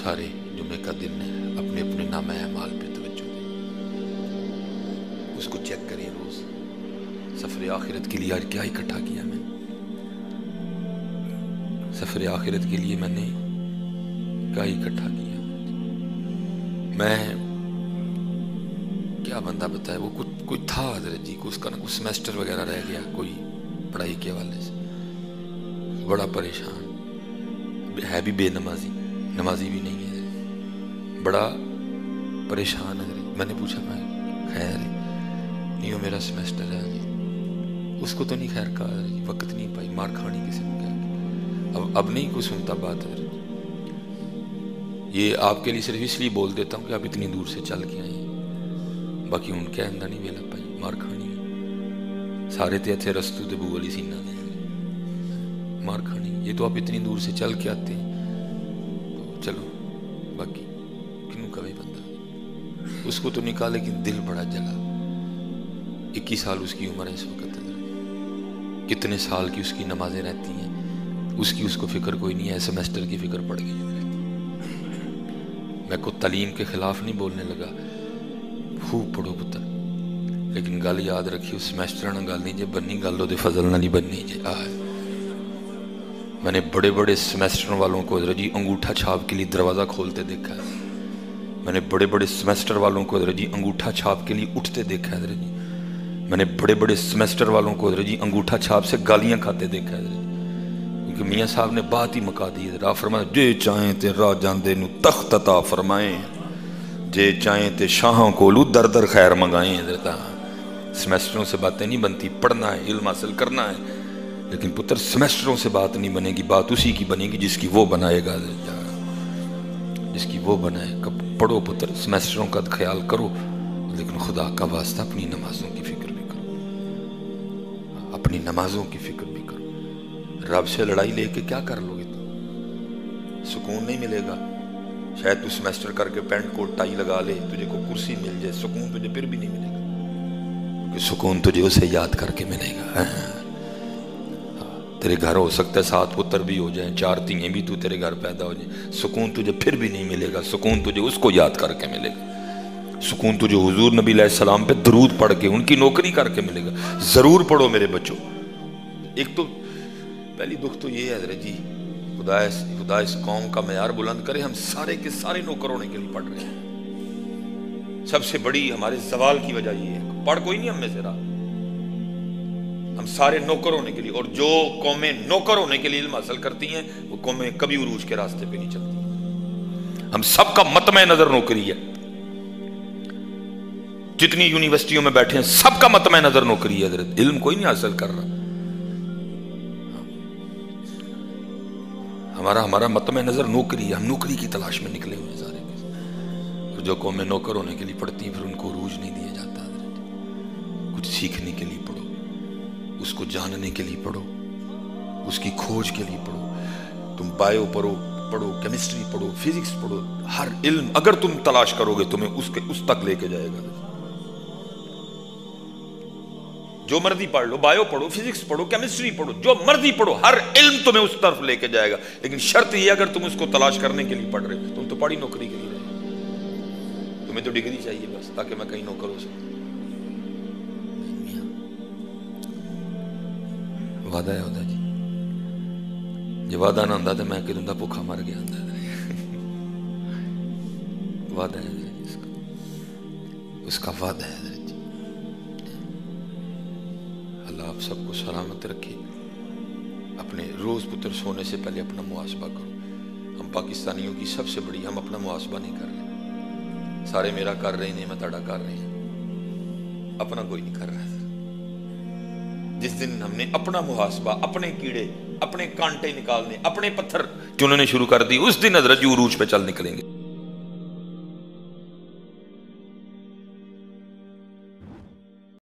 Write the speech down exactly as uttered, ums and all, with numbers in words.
سارے جمعے کا دن ہے، اپنے اپنے نام اعمال پہ توجہ دیں، اس کو چیک کریں روز، سفر آخرت کے لیے آج کیا اکٹھا کیا میں نے، سفر آخرت کے لیے میں نے کیا اکٹھا کیا، میں کیا بندہ بتائے، وہ کچھ کوئی تھا حضرت جی کو، اس کا نا کچھ سمیسٹر وغیرہ رہ گیا کوئی پڑھائی کے حوالے سے، بڑا پریشان ہے، بھی بے نمازی، نمازی بھی نہیں ہے، بڑا پریشان ہے۔ میں نے پوچھا میں خیر نہیں ہو، میرا سمیسٹر ہے، اس کو تو نہیں خیر کہا، وقت نہیں پائی، مار کھانی کسی نے کہا، اب اب نہیں کوئی سنتا بات ہے، یہ آپ کے لیے صرف اس لیے بول دیتا ہوں کہ آپ اتنی دور سے چل کے آئیں، باقی ان کے اندر نہیں ویلا پائی، مار کھانی سارے تے اتھے رستو تے بو والی سینہ دیں، مار کھانی، یہ تو آپ اتنی دور سے چل کے آتے ہیں، تو چلو باقی کنوں کا بھی بندہ، اس کو تو نکال، لیکن دل بڑا جلا، اکیس سال اس کی عمر ہے اس وقت، کتنے سال کی اس کی نمازیں رہتی ہیں، اس کی اس کو فکر کوئی نہیں ہے، سمیسٹر کی فکر پڑ گئی۔ میں کو تعلیم کے خلاف نہیں بولنے لگا، خوب پڑھو پتر، لیکن گل یاد رکھیو، سمیسٹر نہ گل نہیں جے بننی، گل دے فضل نہ نہیں بننی جے آئے۔ میں نے بڑے بڑے سمیسٹر والوں کو حضرت جی انگوٹھا چھاپ کے لیے دروازہ کھولتے دیکھا ہے، میں نے بڑے بڑے سمیسٹر والوں کو حضرت جی انگوٹھا چھاپ کے لیے اٹھتے دیکھا ہے حضرت جی، میں نے بڑے بڑے سمیسٹر والوں کو حضرت جی انگوٹھا چھاپ سے گالیاں کھاتے دیکھا ہے حضرت جی، کیونکہ میاں صاحب نے بات ہی مکا دی ہے، آپ فرمائیں جے چاہیں تے راہ جاندے نو تخت عطا فرمائیں، جے چاہیں تے شاہوں کو لو در در خیر منگائیں۔ حضرت سمیسٹروں سے باتیں نہیں بنتی، پڑھنا ہے، علم حاصل کرنا ہے، لیکن پتر سمیسٹروں سے بات نہیں بنے گی، بات اسی کی بنے گی جس کی وہ بنائے گا، جس کی وہ بنائے گا۔ پڑھو پتر، سمیسٹروں کا خیال کرو، لیکن خدا کا واسطہ اپنی نمازوں کی فکر بھی کرو، اپنی نمازوں کی فکر بھی کرو۔ رب سے لڑائی لے کے کیا کر لو گے تم؟ سکون نہیں ملے گا، شاید تو سمیسٹر کر کے پینٹ کوٹ ٹائی لگا لے، تجھے کو کرسی مل جائے، سکون تجھے پھر بھی نہیں ملے گا، کیونکہ سکون تجھے اسے یاد کر کے ملے گا۔ تیرے گھر ہو سکتا ہے سات پتر بھی ہو جائیں، چار تینیں بھی تو تیرے گھر پیدا ہو جائیں، سکون تجھے پھر بھی نہیں ملے گا، سکون تجھے اس کو یاد کر کے ملے گا، سکون تجھے حضور نبی علیہ السلام پہ درود پڑھ کے ان کی نوکری کر کے ملے گا۔ ضرور پڑھو میرے بچوں۔ ایک تو پہلی دکھ تو یہ ہے حضرت جی، خدا اس خدا اس قوم کا معیار بلند کرے، ہم سارے کے سارے نوکر ہونے کے لیے پڑھ رہے ہیں، سب سے بڑی ہمارے زوال کی وجہ یہ ہے، پڑھ کوئی نہیں ہم میں سے رہا، ہم سارے نوکر ہونے کے لیے، اور جو قومیں نوکر ہونے کے لیے علم حاصل کرتی ہیں وہ قومیں کبھی عروج کے راستے پہ نہیں چلتی، ہم سب کا مطمع نظر نوکری ہے، جتنی یونیورسٹیوں میں بیٹھے ہیں سب کا مطمع نظر نوکری ہے حضرت، علم کوئی نہیں حاصل کر رہا، ہمارا ہمارا مطمع نظر نوکری ہے، ہم نوکری کی تلاش میں نکلے ہوئے سارے، اور جو قومیں نوکر ہونے کے لیے پڑھتی ہیں پھر ان کو عروج نہیں دیا جاتا حضرت۔ کچھ سیکھنے کے لیے پڑھو، اس کو جاننے کے لیے پڑھو، اس کی کھوج کے لیے پڑھو، تم بایو پڑھو پڑھو کیمسٹری پڑھو، فزکس پڑھو، ہر علم اگر تم تلاش کرو گے تمہیں اس کے اس تک لے کے جائے گا، جو مرضی پڑھ لو، بایو پڑھو، فزکس پڑھو، کیمسٹری پڑھو، جو مرضی پڑھو، ہر علم تمہیں اس طرف لے کے جائے گا، لیکن شرط یہ اگر تم اس کو تلاش کرنے کے لیے پڑھ رہے، تم تو پڑھی نوکری کے لیے رہے، تمہیں تو ڈگری چاہیے بس تاکہ میں کہیں نوکر ہو سکوں۔ وعدہ ہے خدا جی، جو وعدہ نہ ہوتا تو میں کہ دوں بھوکا مر گیا، وعدہ ہے اس کا، اس کا وعدہ ہے حضرت جی۔ اللہ آپ سب کو سلامت رکھے، اپنے روز پتر سونے سے پہلے اپنا محاسبہ کرو، ہم پاکستانیوں کی سب سے بڑی، ہم اپنا محاسبہ نہیں کر رہے، سارے میرا کر رہے ہیں، میں تاڑا کر رہے ہیں، اپنا کوئی نہیں کر رہا۔ جس دن ہم نے اپنا محاسبہ، اپنے کیڑے، اپنے کانٹے نکالنے، اپنے پتھر چننے شروع کر دی، اس دن حضرت جی عروج پہ چل نکلیں گے۔